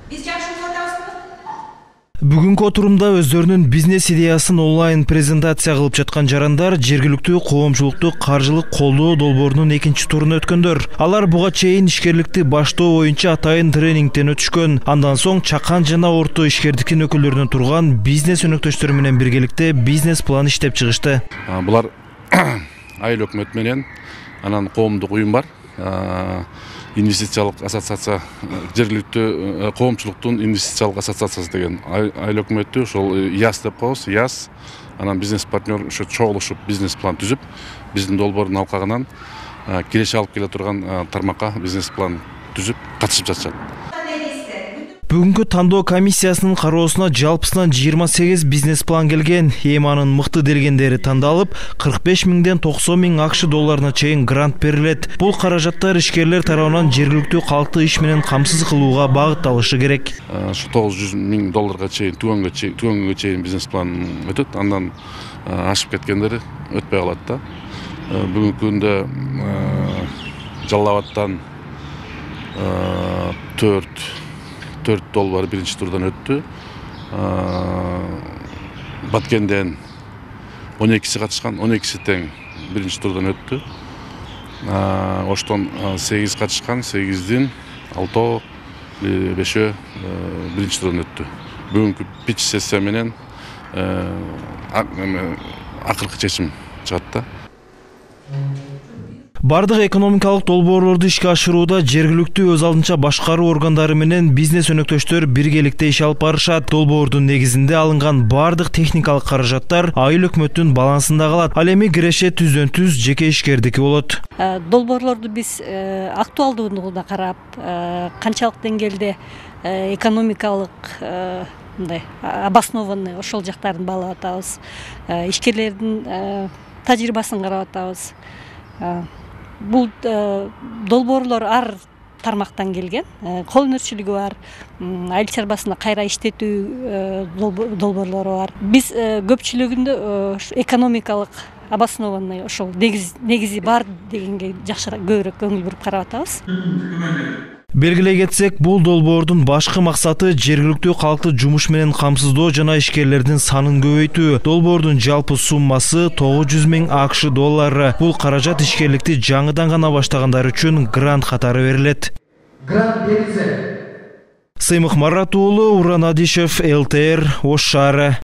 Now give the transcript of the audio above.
Биз жакшы угуп атабызбы? Бүгүнкү отурумда өздөрүнүн бизнес идеясын онлайн презентация кылып жаткан жарандар жергиликтүү коомчулукту каржылык колдоо долбоорунун экинчи турун өткөндөр. Алар буга чейин ишкерликти баштоо боюнча атайын тренингден өтүшкөн. Андан соң чакан жана орто ишкердиктин өкүлдөрүнөн турган бизнес өнөктөштөрү менен биргеликте бизнес план иштеп чыгышты. Булар айыл өкмөт менен анан коомдук уюм бар. Инвестициялык ассоциация, жергиликтүү коомчулуктун инвестициялык ассоциациясы деген айыл өкмөтү, ошол ЯС деп коебуз, ЯС. Анан бизнес партнер ошо чогулушуп бизнес план түзүп, биздин долбоордун алкагынан келеши алып келе турган тармакка бизнес план түзүп катышып жатышат. Бүгүнкү тандоо комиссиясынын кароосуна жалпысынан 28 бизнес план келген. Анын мыкты делгендери тандалып, 45 миңден 90 миң акш долларына чейин грант берилет. Бул каражаттар ишкерлер тарабынан жергиликтүү калкты иш менен камсыз кылууга багытталышы керек. 900 миң долларга чейин, түгөнгө чейин бизнес план өтөт. Андан ашып кеткендери өтпөй калат да. Бүгүнкү күндө Жалал Абадтан 4 долбоор биринчи турдан өттү. Баткенден 12 катышкан, 12 тең биринчи турдан өттү. Оштон 8 катышкан, 8дин 6 5 биринчи турдан өттү. Бүгүнкү питч сессия менен акыркы чечим чыгат да. Бардык экономикалык долбоорлорду ишке ашырууда жергиликтүү өз алдынча башкаруу органдары менен бизнес өнөктөштөр биргеликте иш алып барышат. Долбоордун негизинде алынган бардык техникалык каражаттар айыл өкмөттүн балансында калат. Ал эми киреше түздөн түз жеке ишкердики болот. Долбоорлорду биз актуалдуулугуна карап, канчалык деңгээлде экономикалык мындай обоснованный ошол жактарын баалап атабыз. Ишкерлердин тажрыйбасын карап атабыз. Бул долбоорлор ар тармактан келген, кол өнөрчүлүгү бар, айыл чарбасында кайра иштетүү долбоорлору бар. Биз көпчүлүгүндө экономикалык обоснованный ошол негизи бар дегенге жакшыраак көбүрөөк көңүл буруп карап атабыз. Белгилей кетсек, бул долбоордун башкы максаты жергиликтүү калкты жумуш менен камсыздоо жана ишкерлердин санын көбөйтүү. Долбоордун жалпы суммасы 900 миң акш доллары. Бул каражат ишкерликти жаңыдан гана баштагандар үчүн грант катары берилет. Сыймык Марат уулу, Уран Адишев, ЛТР, Ош шаары.